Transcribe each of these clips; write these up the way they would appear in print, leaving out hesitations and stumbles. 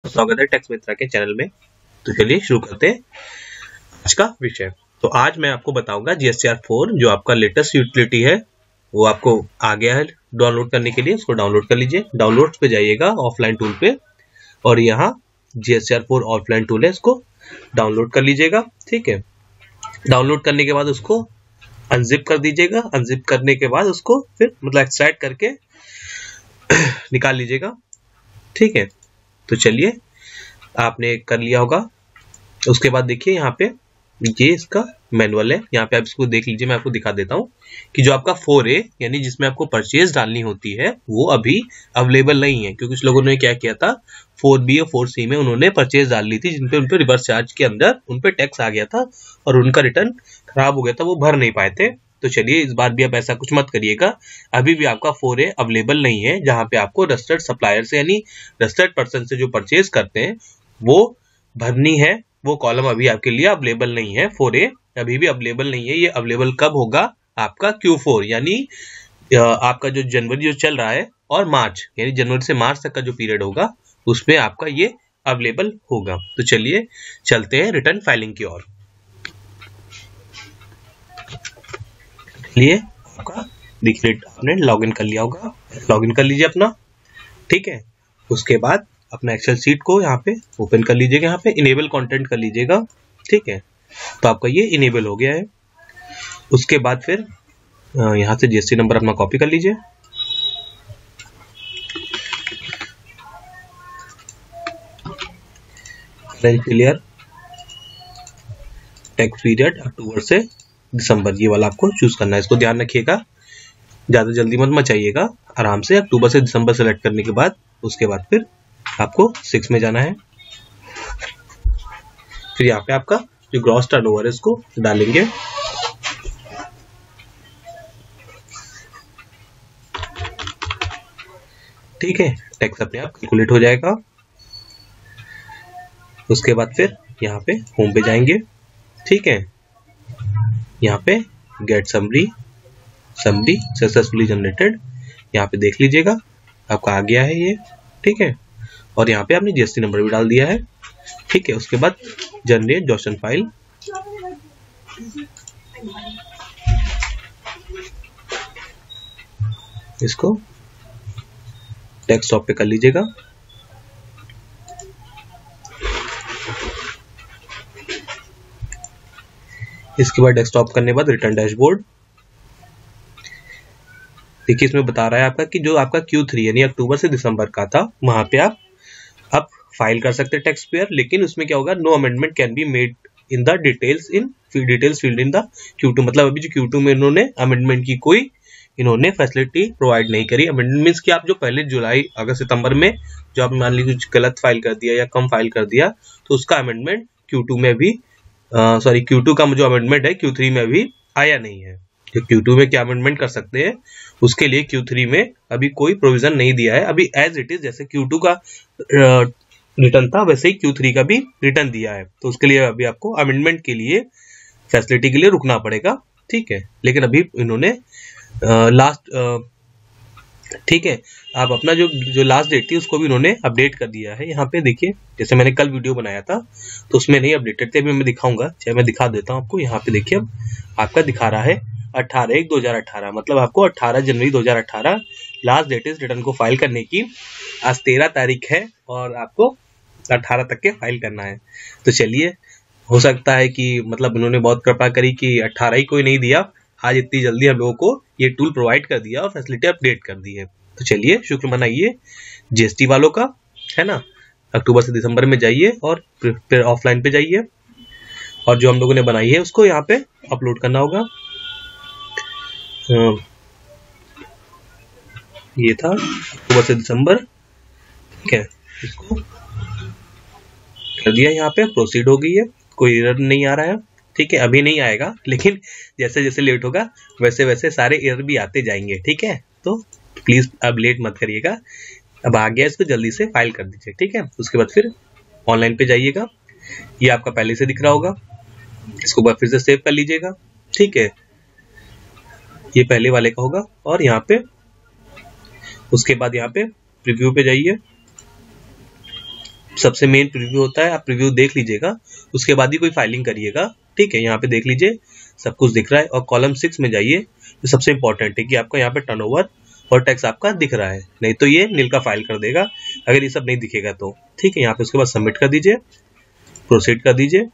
स्वागत है टैक्स मित्रा के चैनल में। तो चलिए शुरू करते हैं आज का विषय। तो आज मैं आपको बताऊंगा GSTR 4 जो आपका लेटेस्ट यूटिलिटी है वो आपको आ गया है डाउनलोड करने के लिए। उसको डाउनलोड कर लीजिए। डाउनलोड पे जाइएगा ऑफलाइन टूल पे और यहाँ GSTR 4 ऑफलाइन टूल है, इसको डाउनलोड कर लीजिएगा। ठीक है, डाउनलोड करने के बाद उसको अनजिप कर दीजिएगा। अनजिप करने के बाद उसको फिर मतलब एक्सट्रैक्ट करके निकाल लीजिएगा। ठीक है, तो चलिए आपने कर लिया होगा। उसके बाद देखिए यहाँ पे ये इसका मैनुअल है। यहाँ पे आप इसको देख लीजिए। मैं आपको दिखा देता हूँ कि जो आपका 4A यानी जिसमें आपको परचेज डालनी होती है वो अभी अवेलेबल नहीं है, क्योंकि कुछ लोगों ने क्या किया था 4B और 4C में उन्होंने परचेज डाल ली थी जिनपे उनपे रिवर्स चार्ज के अंदर उनपे टैक्स आ गया था और उनका रिटर्न खराब हो गया था, वो भर नहीं पाए थे। तो चलिए इस बार भी आप ऐसा कुछ मत करिएगा। अभी भी आपका 4A अवेलेबल नहीं है, जहां पे आपको रजिस्टर्ड सप्लायर से यानी रजिस्टर्ड पर्सन से जो परचेज करते हैं वो भरनी है। वो कॉलम अभी आपके लिए अवेलेबल नहीं है। 4A अभी भी अवेलेबल नहीं है। ये अवेलेबल कब होगा? आपका Q4 यानी आपका जो जनवरी जो चल रहा है और मार्च यानी जनवरी से मार्च तक का जो पीरियड होगा उसमें आपका ये अवेलेबल होगा। तो चलिए चलते हैं रिटर्न फाइलिंग की ओर। लिए आपका देखिए आपने लॉगिन कर लिया होगा, लॉगिन कर लीजिए अपना। ठीक है, उसके बाद अपना एक्सेल शीट को यहाँ पे ओपन कर लीजिएगा। यहाँ पे इनेबल कंटेंट कर लीजिएगा। ठीक है, तो आपका ये इनेबल हो गया है। उसके बाद फिर यहाँ से GST नंबर अपना कॉपी कर लीजिए। क्लियर टैक्स पीरियड अक्टूबर से दिसंबर, ये वाला आपको चूज करना है। इसको ध्यान रखिएगा, ज्यादा जल्दी मत मचाइएगा, आराम से अक्टूबर से दिसंबर सेलेक्ट करने के बाद उसके बाद फिर आपको 6 में जाना है। फिर यहाँ पे आपका जो ग्रॉस टर्नओवर है इसको डालेंगे। ठीक है, टैक्स अपने आप कैलकुलेट हो जाएगा। उसके बाद फिर यहाँ पे होम पे जाएंगे। ठीक है, यहाँ पे गेट समरी सक्सेसफुली जनरेटेड, यहाँ पे देख लीजिएगा आपका आ गया है ये। ठीक है, और यहाँ पे आपने GST नंबर भी डाल दिया है। ठीक है, उसके बाद जनरेट डॉशन फाइल, इसको डेस्कटॉप पे कर लीजिएगा। इसके बाद डेस्कटॉप करने के बाद रिटर्न डैशबोर्ड। देखिए इसमें बता रहा है आपका कि जो आपका Q3 यानी अक्टूबर से दिसंबर का था वहां पे आप फाइल कर सकते हैं टैक्स पेयर, लेकिन उसमें क्या होगा, no amendment can be made in the details field in the Q2। मतलब अभी जो Q2 में इन्होंने अमेंडमेंट की कोई इन्होंने फैसिलिटी प्रोवाइड नहीं करी। अमेंडमेंट मींस कि आप जो पहले जुलाई अगस्त सितंबर में जो आप मान लीजिए कुछ गलत फाइल कर दिया या कम फाइल कर दिया तो उसका अमेंडमेंट Q2 में भी Q2 का जो अमेंडमेंट है Q3 में भी आया नहीं है। जो Q2 में क्या अमेंडमेंट कर सकते हैं उसके लिए Q3 में अभी कोई प्रोविजन नहीं दिया है। अभी एज इट इज जैसे Q2 का रिटर्न था वैसे ही Q3 का भी रिटर्न दिया है, तो उसके लिए अभी आपको अमेंडमेंट के लिए फैसिलिटी के लिए रुकना पड़ेगा। ठीक है, लेकिन अभी इन्होंने लास्ट ठीक है, आप अपना जो लास्ट डेट थी उसको भी इन्होंने अपडेट कर दिया है। यहाँ पे देखिए जैसे मैंने कल वीडियो बनाया था तो उसमें नहीं अपडेटेड थे, अभी मैं दिखाऊंगा, चाहे मैं दिखा देता हूँ आपको। यहाँ पे देखिए अब आपका दिखा रहा है 18/1/2018, मतलब आपको 18 जनवरी 2018 लास्ट डेट इज रिटर्न को फाइल करने की। आज 13 तारीख है और आपको 18 तक के फाइल करना है। तो चलिए, हो सकता है कि मतलब उन्होंने बहुत कृपा करी कि 18 ही कोई नहीं दिया, आज इतनी जल्दी हम लोगों को ये टूल प्रोवाइड कर दिया और फैसिलिटी अपडेट कर दी है। तो चलिए शुक्र मनाइए GST वालों का, है ना। अक्टूबर से दिसंबर में जाइए और फिर ऑफलाइन पे जाइए और जो हम लोगों ने बनाई है उसको यहाँ पे अपलोड करना होगा। ये था अक्टूबर से दिसंबर। ठीक है, इसको कर दिया, यहाँ पे प्रोसीड हो गई है, कोई एरर नहीं आ रहा है। ठीक है, अभी नहीं आएगा, लेकिन जैसे जैसे लेट होगा वैसे वैसे सारे एरर भी आते जाएंगे। ठीक है, तो प्लीज अब लेट मत करिएगा, अब आ गया, इसको जल्दी से फाइल कर दीजिए। ठीक है, उसके बाद फिर ऑनलाइन पे जाइएगा। ये आपका पहले से दिख रहा होगा, इसको बाद फिर से सेव कर लीजिएगा। ठीक है, ये पहले वाले का होगा और यहाँ पे उसके बाद यहाँ पे प्रीव्यू पे जाइए। सबसे मेन प्रीव्यू होता है, आप प्रीव्यू देख लीजिएगा, उसके बाद ही कोई फाइलिंग करिएगा। ठीक है, यहाँ पे देख लीजिए सब कुछ दिख रहा है। और कॉलम 6 में जाइए, तो सबसे इंपॉर्टेंट है कि आपका यहाँ पे टर्नओवर और टैक्स आपका दिख रहा है, नहीं तो ये नील का फाइल कर देगा अगर ये सब नहीं दिखेगा तो। ठीक है, यहाँ पे उसके बाद सबमिट कर दीजिए, प्रोसीड कर दीजिए।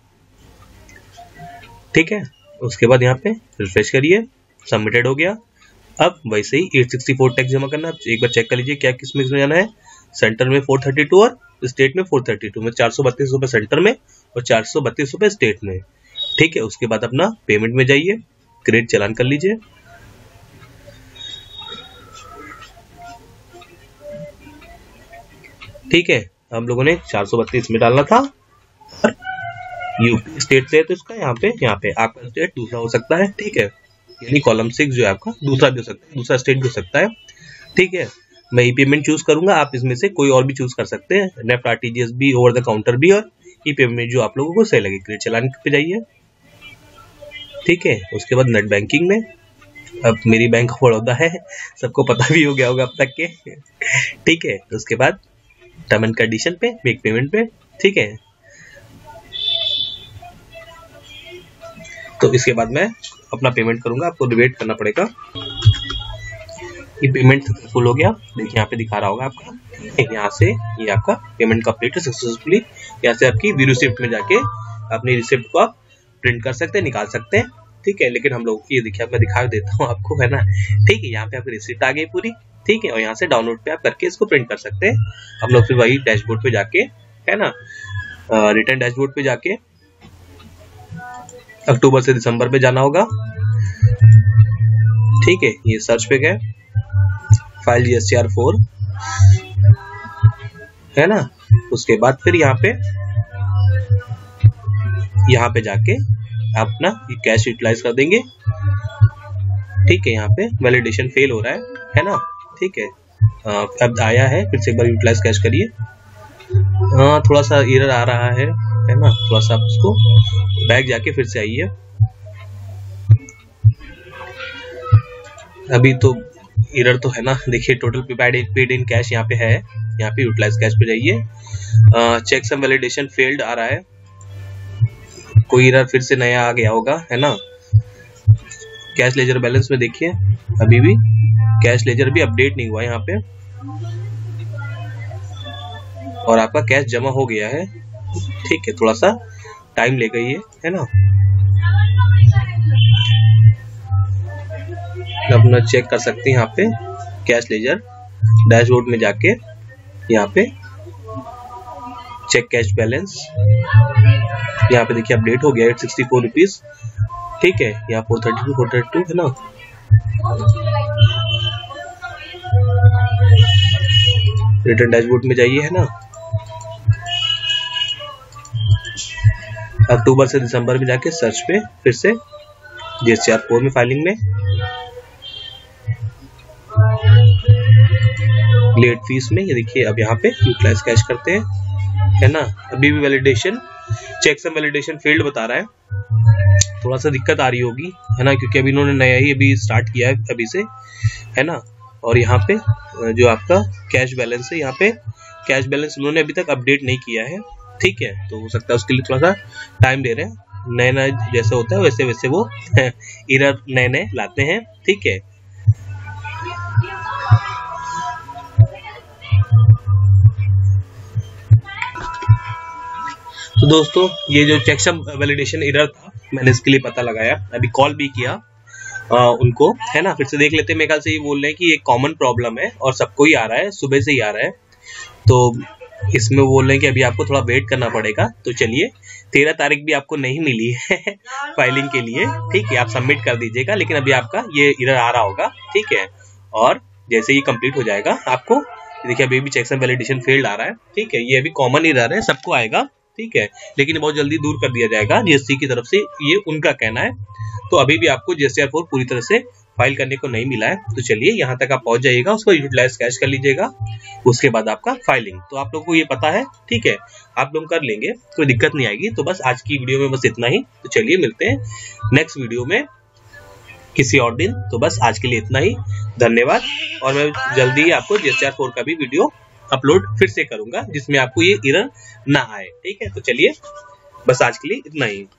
ठीक है, उसके बाद यहाँ पे रिफ्रेश करिए, सबमिटेड हो गया। अब वैसे ही 864 टैक्स जमा करना, एक बार चेक कर लीजिए क्या किस में जाना है। सेंटर में 432 और स्टेट में 432 में 432 रुपए सेंटर में और 432 रुपए स्टेट में। ठीक है, उसके बाद अपना पेमेंट में जाइए, क्रेडिट चालान कर लीजिए। ठीक है, हम लोगों ने 432 में डालना था और यूपी स्टेट से है तो इसका यहाँ पे आपका स्टेट दूसरा हो सकता है। ठीक है, यानी कॉलम 6 जो है आपका दूसरा भी हो सकता है, दूसरा स्टेट भी हो सकता है। ठीक है, मैं ई पेमेंट चूज करूंगा, आप इसमें से कोई और भी चूज कर सकते हैं, नेफ्ट आरटीजीएस भी, ओवर द काउंटर भी, और ई पेमेंट जो आप लोगों को सही लगे। क्रेडिट चालान पे जाइए। ठीक है, उसके बाद नेट बैंकिंग में, अब मेरी बैंक ऑफ बड़ौदा है, सबको पता भी हो गया होगा अब तक के। ठीक है, उसके बाद टर्म एंड कंडीशन पे, मेक पेमेंट पे। ठीक है, तो इसके बाद मैं अपना पेमेंट करूंगा, आपको वेट करना पड़ेगा। ये पेमेंट सक्सेसफुल हो गया, देखिए यहाँ पे दिखा रहा होगा आपका। यहाँ से ये आपका पेमेंट कंप्लीट है सक्सेसफुली। यहाँ से आपकी व्यू रिसिप्ट में जाके अपनी रिसिप्ट को आप प्रिंट कर सकते हैं, निकाल सकते हैं। ठीक है, लेकिन हम लोग ये देखिए, मैं दिखा देता हूँ आपको, है ना। ठीक है, यहाँ पे आपकी रिसिप्ट आ गई पूरी। ठीक है, और यहाँ से डाउनलोड पे आप करके इसको प्रिंट कर सकते हैं। हम लोग फिर वही डैशबोर्ड पे जाके, है ना, रिटर्न डैशबोर्ड पे जाके अक्टूबर से दिसंबर पे जाना होगा। ठीक है, ये सर्च पे गए, फाइल GSTR 4, है ना। उसके बाद फिर यहाँ पे जाके आप अपना कैश यूटिलाइज कर देंगे। ठीक है, यहाँ पे वैलिडेशन फेल हो रहा है ना। ठीक है, अब आया है, फिर से एक बार यूटिलाइज कैश करिए। थोड़ा सा एरर आ रहा है ना, थोड़ा सा आप उसको बैक जाके फिर से आइए। अभी तो एरर तो है ना, देखिए टोटल पेड इन कैश यहाँ पे है, यहाँ पे यूटिलाइज कैश पे जाइए। चेक सम वैलिडेशन फेल्ड आ रहा है, कोई एरर फिर से नया आ गया होगा, है ना। कैश लेजर बैलेंस में देखिए, अभी भी कैश लेजर भी अपडेट नहीं हुआ यहाँ पे, और आपका कैश जमा हो गया है। ठीक है, थोड़ा सा टाइम लेगा ये, है ना। अपना चेक कर सकते हैं यहाँ पे कैश लेजर डैशबोर्ड में जाके, यहाँ पे चेक कैश बैलेंस, यहाँ पे देखिए अपडेट हो गया 864 रुपीज। ठीक है, यहाँ 432 है ना। रिटर्न डैशबोर्ड में जाइए, है ना। अक्टूबर से दिसंबर में जाके सर्च पे फिर से GSTR 4 में फाइलिंग में लेट फीस में, ये देखिए अब यहाँ पे यूटिलाइज कैश करते हैं, है ना। अभी भी validation checksum validation failed बता रहा है, थोड़ा सा दिक्कत आ रही होगी, है ना, क्योंकि अभी इन्होंने नया ही अभी स्टार्ट किया है अभी से, है ना। और यहाँ पे जो आपका कैश बैलेंस है, यहाँ पे कैश बैलेंस उन्होंने अभी तक अपडेट नहीं किया है। ठीक है, तो हो सकता है उसके लिए थोड़ा सा टाइम दे रहे हैं, नए नए जैसे होता है वैसे वैसे वो एरर नए नए लाते हैं। ठीक है, तो दोस्तों ये जो चेक सम वैलिडेशन एरर था, मैंने इसके लिए पता लगाया, अभी कॉल भी किया उनको, है ना। फिर से देख लेते हैं, मेरे ख्याल से ये बोल रहे हैं कि ये कॉमन प्रॉब्लम है और सबको ही आ रहा है, सुबह से ही आ रहा है। तो इसमें बोल रहे हैं कि अभी आपको थोड़ा वेट करना पड़ेगा। तो चलिए, 13 तारीख भी आपको नहीं मिली है फाइलिंग के लिए। ठीक है, आप सबमिट कर दीजिएगा, लेकिन अभी आपका ये एरर आ रहा होगा। ठीक है, और जैसे ये कंप्लीट हो जाएगा आपको देखिए अभी भी चेक सम वैलिडेशन फेल्ड आ रहा है। ठीक है, ये अभी कॉमन एरर है, सबको आएगा। ठीक है, लेकिन बहुत जल्दी दूर कर दिया जाएगा जीएसटी की तरफ से, ये उनका कहना है। तो अभी भी आपको GSTR 4 पूरी तरह से फाइल करने को नहीं मिला है। तो चलिए यहाँ तक आप पहुंच जाइएगा, उसको यूटिलाइज कैश कर लीजिएगा, उसके बाद आपका फाइलिंग। तो आप लोगों को ये पता है, ठीक है, आप लोग कर लेंगे, कोई दिक्कत नहीं आएगी। तो बस आज की वीडियो में बस इतना ही। तो चलिए मिलते हैं नेक्स्ट वीडियो में किसी और दिन। तो बस आज के लिए इतना ही, धन्यवाद। और मैं जल्दी ही आपको GSTR 4 का भी वीडियो अपलोड फिर से करूंगा जिसमें आपको ये एरर ना आए। ठीक है, तो चलिए बस आज के लिए इतना ही।